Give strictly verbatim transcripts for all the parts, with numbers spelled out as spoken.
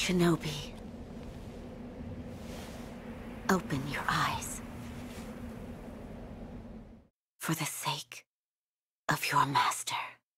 Shinobi, open your eyes. For the sake of your master.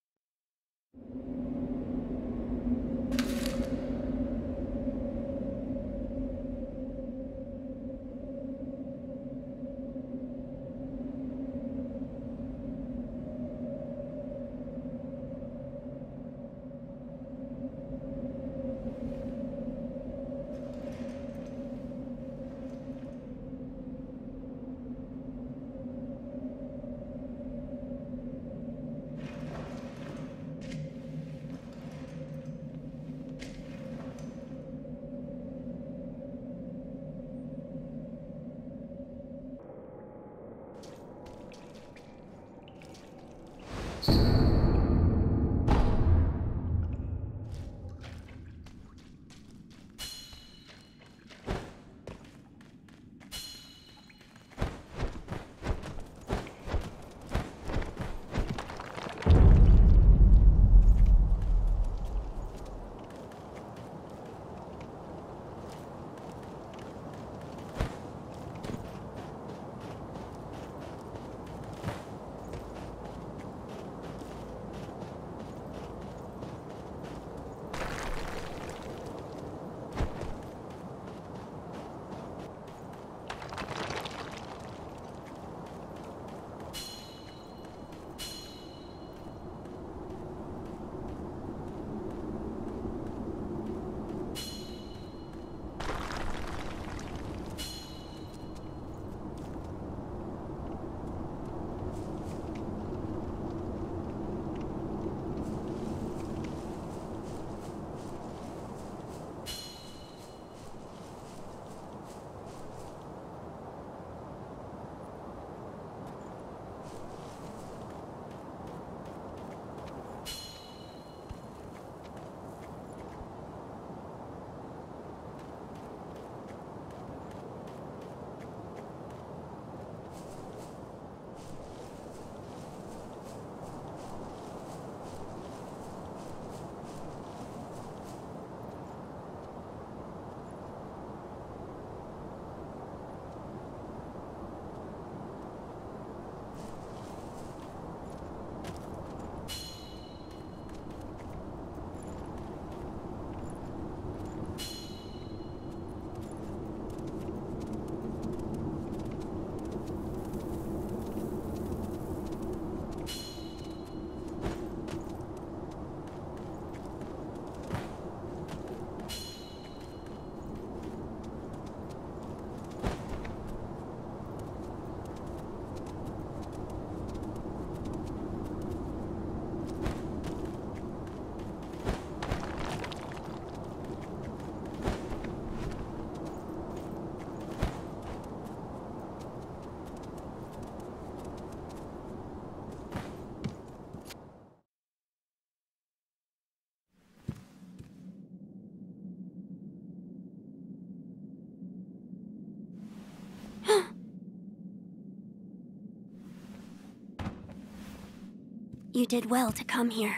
You did well to come here.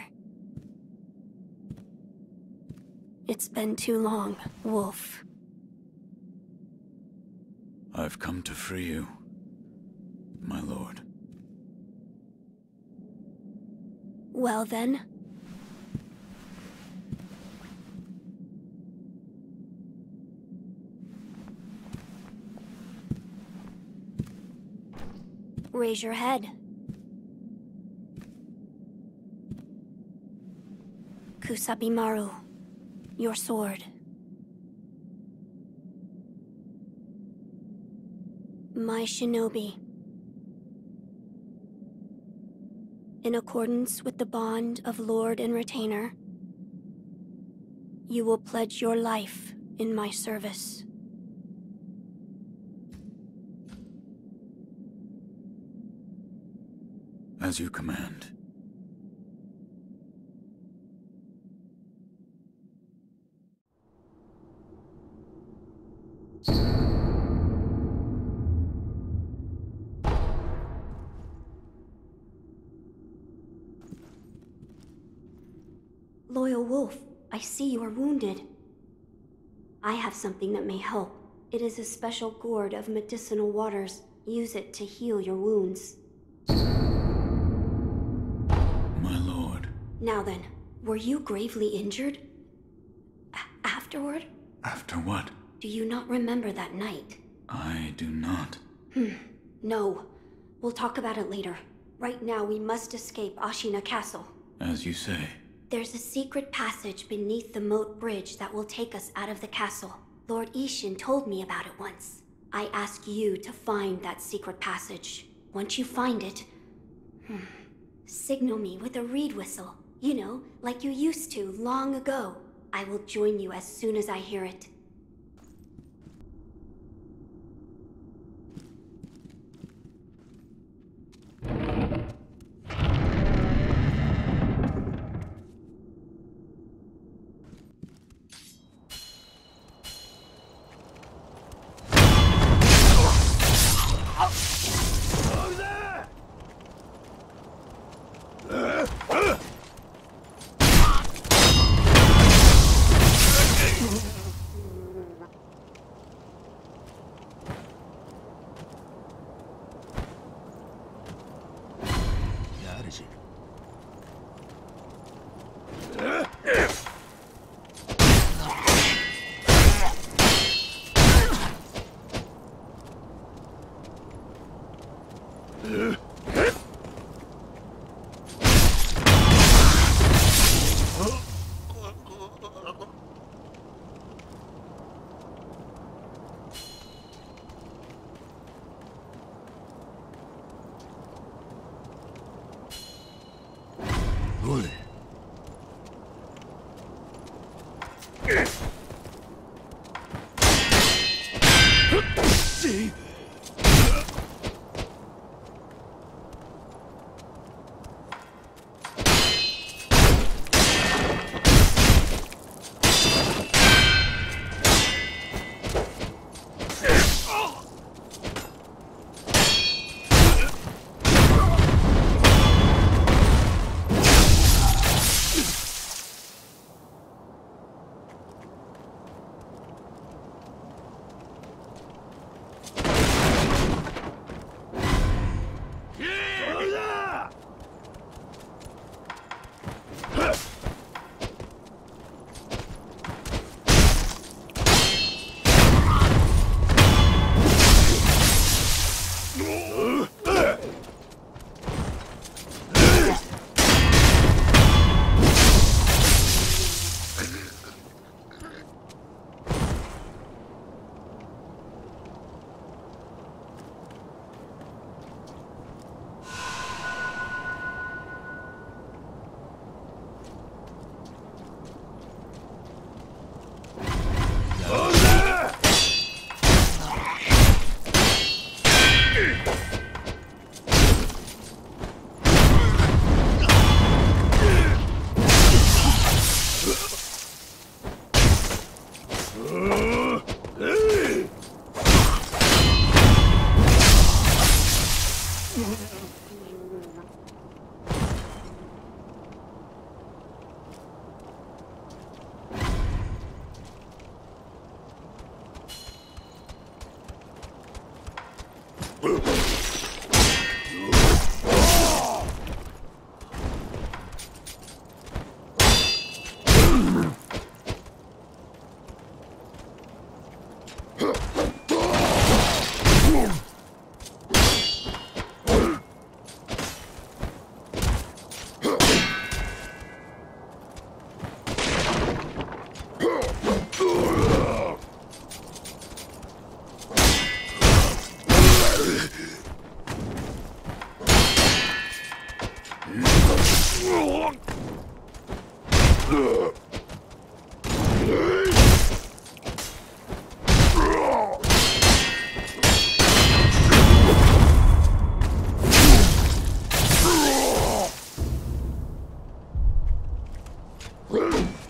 It's been too long, Wolf. I've come to free you, my lord. Well then. Raise your head. Kusabimaru, your sword. My shinobi. In accordance with the bond of Lord and Retainer, you will pledge your life in my service. As you command. Loyal Wolf, I see you are wounded. I have something that may help. It is a special gourd of medicinal waters. Use it to heal your wounds. My lord. Now then, were you gravely injured? A- afterward? After what? Do you not remember that night? I do not. Hmm. No. We'll talk about it later. Right now, we must escape Ashina Castle. As you say. There's a secret passage beneath the moat bridge that will take us out of the castle. Lord Ishin told me about it once. I ask you to find that secret passage. Once you find it, hmm, signal me with a reed whistle. You know, like you used to long ago. I will join you as soon as I hear it. Ugh!